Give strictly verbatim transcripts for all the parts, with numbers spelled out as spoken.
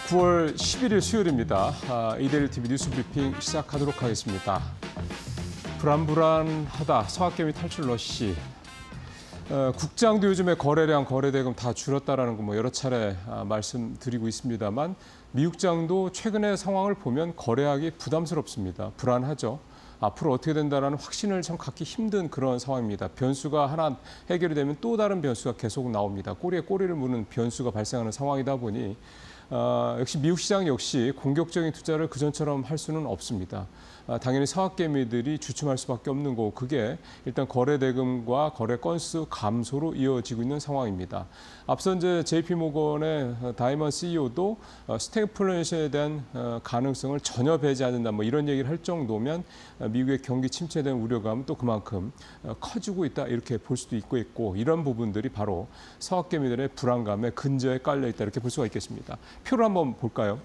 구월 십일일 수요일입니다. 아, 이데일리 티비 뉴스 브리핑 시작하도록 하겠습니다. 불안불안하다. 서학개미 탈출 러시. 어, 국장도 요즘에 거래량, 거래대금 다 줄었다라는 거 뭐 여러 차례 아, 말씀드리고 있습니다만 미국장도 최근의 상황을 보면 거래하기 부담스럽습니다. 불안하죠. 앞으로 어떻게 된다라는 확신을 참 갖기 힘든 그런 상황입니다. 변수가 하나 해결이 되면 또 다른 변수가 계속 나옵니다. 꼬리에 꼬리를 무는 변수가 발생하는 상황이다 보니 어, 역시 미국 시장 역시 공격적인 투자를 그전처럼 할 수는 없습니다. 아, 당연히 서학개미들이 주춤할 수밖에 없는 거고 그게 일단 거래 대금과 거래 건수 감소로 이어지고 있는 상황입니다. 앞서 이제 제이피모건의 다이먼 씨이오도 어, 스태그플레이션에 대한 어, 가능성을 전혀 배제하지 않는다 뭐 이런 얘기를 할 정도면 어, 미국의 경기 침체에 대한 우려감은 또 그만큼 어, 커지고 있다 이렇게 볼 수도 있고 있고 이런 부분들이 바로 서학개미들의 불안감에 근저에 깔려 있다 이렇게 볼 수가 있겠습니다. 표를 한번 볼까요?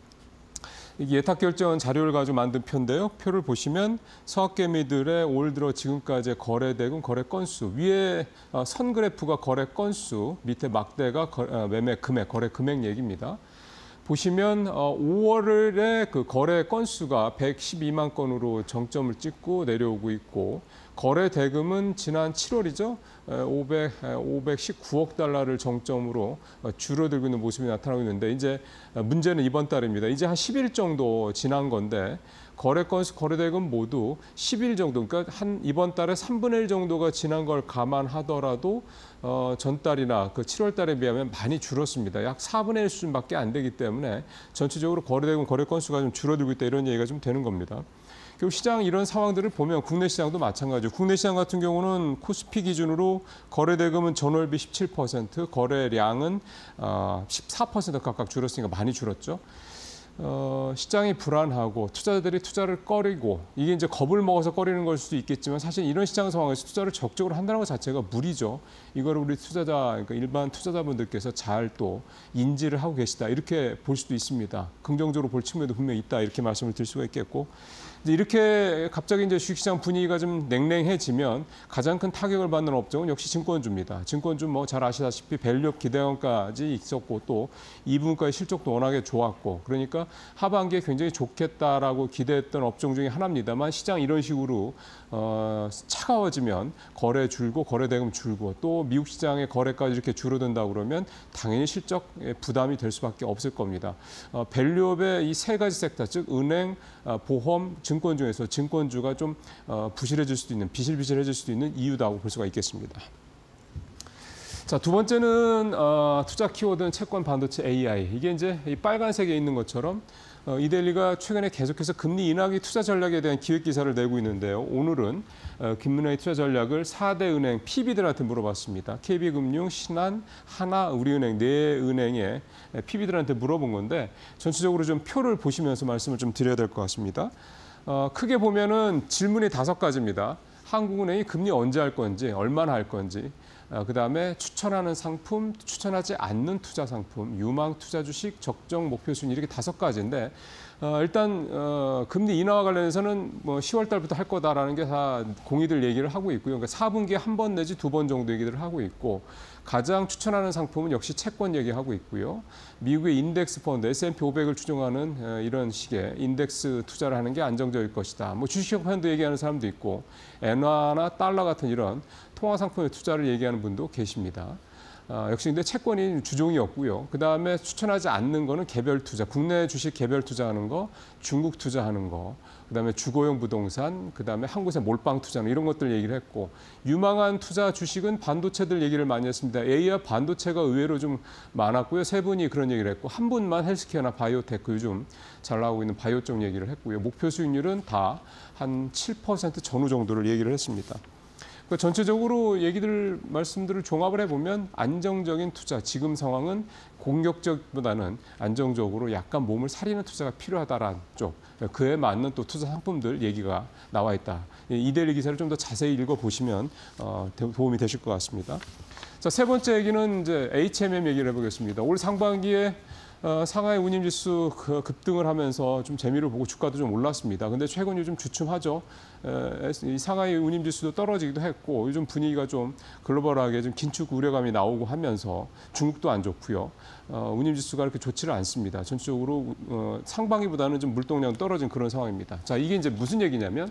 이게 예탁결정 자료를 가지고 만든 표인데요. 표를 보시면 서학개미들의 올 들어 지금까지의 거래 대금, 거래 건수, 위에 선 그래프가 거래 건수, 밑에 막대가 매매 금액, 거래 금액 얘기입니다. 보시면 오월의 그 거래 건수가 백십이만 건으로 정점을 찍고 내려오고 있고 거래 대금은 지난 칠월이죠. 오백, 오백십구억 달러를 정점으로 줄어들고 있는 모습이 나타나고 있는데 이제 문제는 이번 달입니다. 이제 한 십 일 정도 지난 건데 거래 건수, 거래 대금 모두 십 일 정도, 그러니까 한 이번 달에 삼분의 일 정도가 지난 걸 감안하더라도 어, 전달이나 그 칠월 달에 비하면 많이 줄었습니다. 약 사분의 일 수준밖에 안 되기 때문에 전체적으로 거래 대금, 거래 건수가 좀 줄어들고 있다 이런 얘기가 좀 되는 겁니다. 결국 시장 이런 상황들을 보면 국내 시장도 마찬가지죠. 국내 시장 같은 경우는 코스피 기준으로 거래 대금은 전월 비 십칠 퍼센트, 거래량은 어, 십사 퍼센트 각각 줄었으니까 많이 줄었죠. 어, 시장이 불안하고 투자자들이 투자를 꺼리고 이게 이제 겁을 먹어서 꺼리는 걸 수도 있겠지만 사실 이런 시장 상황에서 투자를 적극적으로 한다는 것 자체가 무리죠. 이걸 우리 투자자, 그러니까 일반 투자자분들께서 잘 또 인지를 하고 계시다 이렇게 볼 수도 있습니다. 긍정적으로 볼 측면도 분명히 있다 이렇게 말씀을 드릴 수가 있겠고 이렇게 갑자기 이제 주식시장 분위기가 좀 냉랭해지면 가장 큰 타격을 받는 업종은 역시 증권주입니다. 증권주 뭐 잘 아시다시피 밸류업 기대감까지 있었고 또 이 분기의 실적도 워낙에 좋았고 그러니까 하반기에 굉장히 좋겠다라고 기대했던 업종 중에 하나입니다만 시장 이런 식으로 어, 차가워지면 거래 줄고 거래 대금 줄고 또 미국 시장의 거래까지 이렇게 줄어든다 그러면 당연히 실적에 부담이 될 수밖에 없을 겁니다. 어, 밸류업의 이 세 가지 섹터 즉 은행, 어, 보험, 증권 중에서 증권주가 좀 어, 부실해질 수도 있는 비실비실해질 수도 있는 이유다고 볼 수가 있겠습니다. 자, 두 번째는 어, 투자 키워드는 채권, 반도체, 에이아이. 이게 이제 이 빨간색에 있는 것처럼 어, 이데일리가 최근에 계속해서 금리 인하기 투자 전략에 대한 기획 기사를 내고 있는데요. 오늘은 어, 금리 투자 전략을 사 대 은행 피비들한테 물어봤습니다. 케이비금융, 신한, 하나, 우리은행 네 은행의 피비들한테 물어본 건데 전체적으로 좀 표를 보시면서 말씀을 좀 드려야 될 것 같습니다. 어, 크게 보면은 질문이 다섯 가지입니다. 한국은행이 금리 언제 할 건지, 얼마나 할 건지, 어, 그다음에 추천하는 상품, 추천하지 않는 투자 상품, 유망 투자 주식, 적정 목표 순위 이렇게 다섯 가지인데 어, 일단 어, 금리 인하와 관련해서는 뭐 시월 달부터 할 거다라는 게 다 공의들 얘기를 하고 있고요. 그러니까 사 분기에 한 번 내지 두 번 정도 얘기를 하고 있고 가장 추천하는 상품은 역시 채권 얘기하고 있고요. 미국의 인덱스 펀드, 에스 앤 피 오백을 추종하는 어, 이런 식의 인덱스 투자를 하는 게 안정적일 것이다. 뭐 주식 펀드 얘기하는 사람도 있고 엔화나 달러 같은 이런 통화 상품의 투자를 얘기하는 분도 계십니다. 어, 역시 근데 채권이 주종이었고요. 그다음에 추천하지 않는 거는 개별 투자, 국내 주식 개별 투자하는 거, 중국 투자하는 거, 그다음에 주거용 부동산, 그다음에 한국에 몰빵 투자는 이런 것들 얘기를 했고 유망한 투자 주식은 반도체들 얘기를 많이 했습니다. 에이아이 반도체가 의외로 좀 많았고요. 세 분이 그런 얘기를 했고 한 분만 헬스케어나 바이오테크 요즘 잘 나오고 있는 바이오 쪽 얘기를 했고요. 목표 수익률은 다 한 칠 퍼센트 전후 정도를 얘기를 했습니다. 그러니까 전체적으로 얘기들 말씀들을 종합을 해보면 안정적인 투자, 지금 상황은 공격적보다는 안정적으로 약간 몸을 사리는 투자가 필요하다라는 쪽, 그에 맞는 또 투자 상품들 얘기가 나와 있다. 이데일리 기사를 좀 더 자세히 읽어보시면 어, 도움이 되실 것 같습니다. 자, 세 번째 얘기는 이제 에이치엠엠 얘기를 해보겠습니다. 올 상반기에 어, 상하이 운임지수 그 급등을 하면서 좀 재미를 보고 주가도 좀 올랐습니다. 근데 최근 요즘 주춤하죠. 에, 이 상하이 운임지수도 떨어지기도 했고 요즘 분위기가 좀 글로벌하게 좀 긴축 우려감이 나오고 하면서 중국도 안 좋고요. 어, 운임지수가 그렇게 좋지를 않습니다. 전체적으로 어, 상반기보다는 좀 물동량 떨어진 그런 상황입니다. 자, 이게 이제 무슨 얘기냐면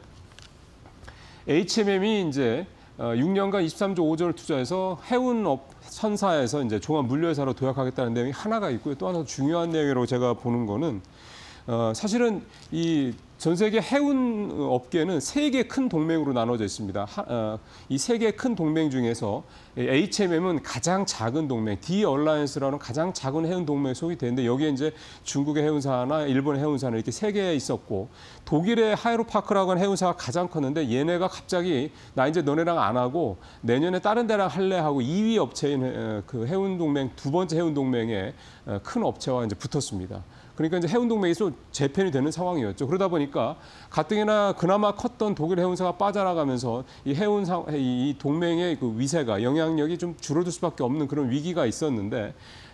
에이치엠엠이 이제 어, 육 년간 이십삼조 오천을 투자해서 해운업 선사에서 이제 종합 물류회사로 도약하겠다는 내용이 하나가 있고요. 또 하나 중요한 내용이라고 제가 보는 거는 어, 사실은 이 전 세계 해운 업계는 세 개 큰 동맹으로 나눠져 있습니다. 하, 어, 이 세 개 큰 동맹 중에서 에이치엠엠은 가장 작은 동맹, D 얼라이언스라는 가장 작은 해운 동맹에 속이 되는데 여기에 이제 중국의 해운사나 일본의 해운사는 이렇게 세 개 있었고 독일의 하이로파크라고 하는 해운사가 가장 컸는데 얘네가 갑자기 나 이제 너네랑 안 하고 내년에 다른 데랑 할래 하고 이 위 업체인 그 해운 동맹 두 번째 해운 동맹에 큰 업체와 이제 붙었습니다. 그러니까 이제 해운 동맹에서 재편이 되는 상황이었죠. 그러다 보니까 가뜩이나 그나마 컸던 독일 해운사가 빠져나가면서 이 해운사 이 동맹의 그 위세가 영향력이 좀 줄어들 수밖에 없는 그런 위기가 있었는데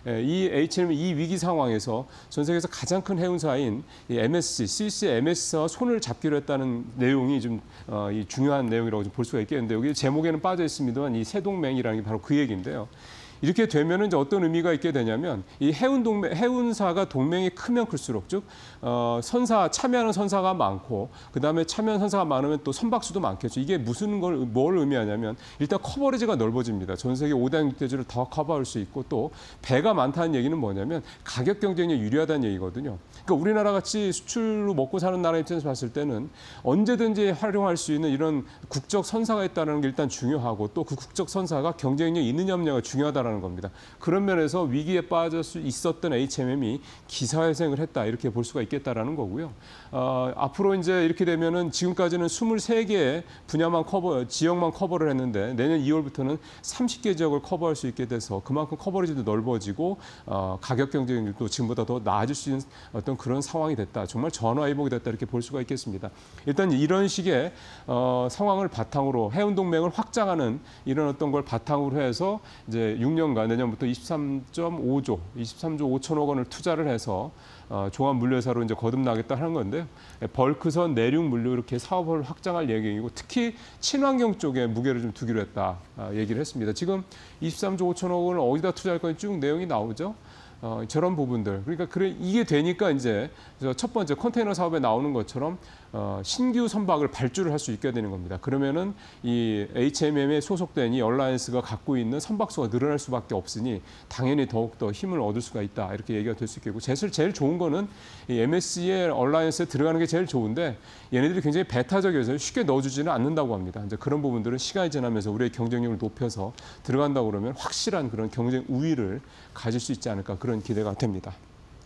이 에이치엠이 이 위기 상황에서 전 세계에서 가장 큰 해운사인 이 엠에스씨, 스위스 엠에스씨와 손을 잡기로 했다는 내용이 좀 어, 이 중요한 내용이라고 좀 볼 수가 있겠는데 여기 제목에는 빠져 있습니다만 이 새 동맹이라는 게 바로 그 얘기인데요. 이렇게 되면은 이제 어떤 의미가 있게 되냐면 이 해운 동맹, 해운사가 동맹이 크면 클수록 즉 어, 선사 참여하는 선사가 많고 그 다음에 참여하는 선사가 많으면 또 선박수도 많겠죠. 이게 무슨 걸 뭘 의미하냐면 일단 커버리지가 넓어집니다. 전 세계 오 대 육대주를 더 커버할 수 있고 또 배가 많다는 얘기는 뭐냐면 가격 경쟁력이 유리하다는 얘기거든요. 그러니까 우리나라 같이 수출로 먹고 사는 나라 입장에서 봤을 때는 언제든지 활용할 수 있는 이런 국적 선사가 있다는 게 일단 중요하고 또 그 국적 선사가 경쟁력이 있느냐 없느냐가 중요하다라는 겁니다. 그런 면에서 위기에 빠질 수 있었던 에이치엠엠이 기사회생을 했다 이렇게 볼 수가 있겠다라는 거고요. 어, 앞으로 이제 이렇게 되면은 지금까지는 스물세 개의 분야만 커버, 지역만 커버를 했는데 내년 이월부터는 서른 개 지역을 커버할 수 있게 돼서 그만큼 커버리지도 넓어지고 어, 가격 경쟁력도 지금보다 더 나아질 수 있는 어떤 그런 상황이 됐다. 정말 전화위복이 됐다 이렇게 볼 수가 있겠습니다. 일단 이런 식의 어, 상황을 바탕으로 해운 동맹을 확장하는 이런 어떤 걸 바탕으로 해서 이제 육 년간 내년부터 이십삼 점 오조, 이십삼조 오천억 원을 투자를 해서 어, 종합 물류회사로 이제 거듭나겠다 하는 건데요. 벌크선, 내륙 물류 이렇게 사업을 확장할 예정이고 특히 친환경 쪽에 무게를 좀 두기로 했다 아, 얘기를 했습니다. 지금 이십삼조 오천억 원을 어디다 투자할 건지 쭉 내용이 나오죠. 어, 저런 부분들. 그러니까 그래, 이게 되니까 이제 첫 번째 컨테이너 사업에 나오는 것처럼 어, 신규 선박을 발주를 할 수 있게 되는 겁니다. 그러면은 이 에이치엠엠에 소속된 이 얼라이언스가 갖고 있는 선박수가 늘어날 수밖에 없으니 당연히 더욱더 힘을 얻을 수가 있다. 이렇게 얘기가 될 수 있겠고. 사실 제일 좋은 거는 이 엠에스씨의 얼라이언스에 들어가는 게 제일 좋은데 얘네들이 굉장히 배타적이어서 쉽게 넣어주지는 않는다고 합니다. 이제 그런 부분들은 시간이 지나면서 우리의 경쟁력을 높여서 들어간다고 그러면 확실한 그런 경쟁 우위를 가질 수 있지 않을까 그런 기대가 됩니다.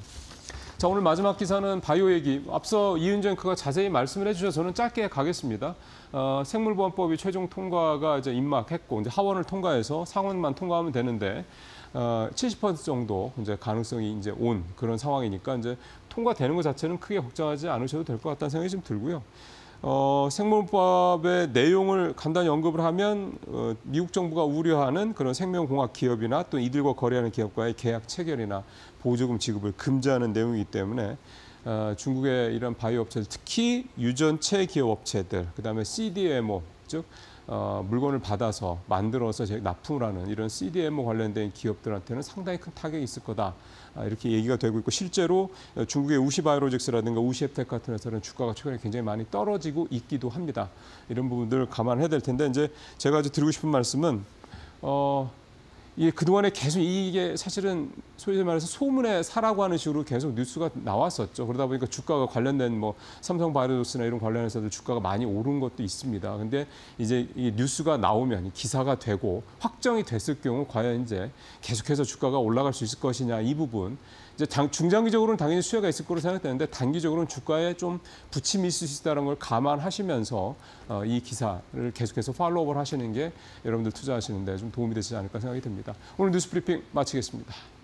자, 오늘 마지막 기사는 바이오 얘기. 앞서 이은주 앵커가 자세히 말씀을 해주셔서 저는 짧게 가겠습니다. 어, 생물보안법이 최종 통과가 이제 임박했고 이제 하원을 통과해서 상원만 통과하면 되는데 어, 칠십 퍼센트 정도 이제 가능성이 이제 온 그런 상황이니까 이제 통과되는 것 자체는 크게 걱정하지 않으셔도 될 것 같다는 생각이 좀 들고요. 어, 생물법의 내용을 간단히 언급을 하면 어, 미국 정부가 우려하는 그런 생명공학 기업이나 또 이들과 거래하는 기업과의 계약 체결이나 보조금 지급을 금지하는 내용이기 때문에 어, 중국의 이런 바이오 업체들, 특히 유전체 기업 업체들, 그다음에 씨디엠오 즉 어, 물건을 받아서 만들어서 납품을 하는 이런 씨디엠오 관련된 기업들한테는 상당히 큰 타격이 있을 거다. 이렇게 얘기가 되고 있고 실제로 중국의 우시바이오로직스라든가 우시앱텍 같은 회사는 주가가 최근에 굉장히 많이 떨어지고 있기도 합니다. 이런 부분들을 감안해야 될 텐데 이제 제가 아주 드리고 싶은 말씀은 어, 이게 그동안에 계속 이게 사실은 소위 말해서 소문의 사라고 하는 식으로 계속 뉴스가 나왔었죠. 그러다 보니까 주가가 관련된 뭐 삼성바이오로직스나 이런 관련 회사들 주가가 많이 오른 것도 있습니다. 근데 이제 이 뉴스가 나오면 기사가 되고 확정이 됐을 경우 과연 이제 계속해서 주가가 올라갈 수 있을 것이냐 이 부분 이제 당, 중장기적으로는 당연히 수혜가 있을 거로 생각되는데 단기적으로는 주가에 좀 부침이 있을 수 있다는 걸 감안하시면서 어, 이 기사를 계속해서 팔로우업을 하시는 게 여러분들 투자하시는 데 좀 도움이 되지 않을까 생각이 듭니다. 오늘 뉴스 브리핑 마치겠습니다.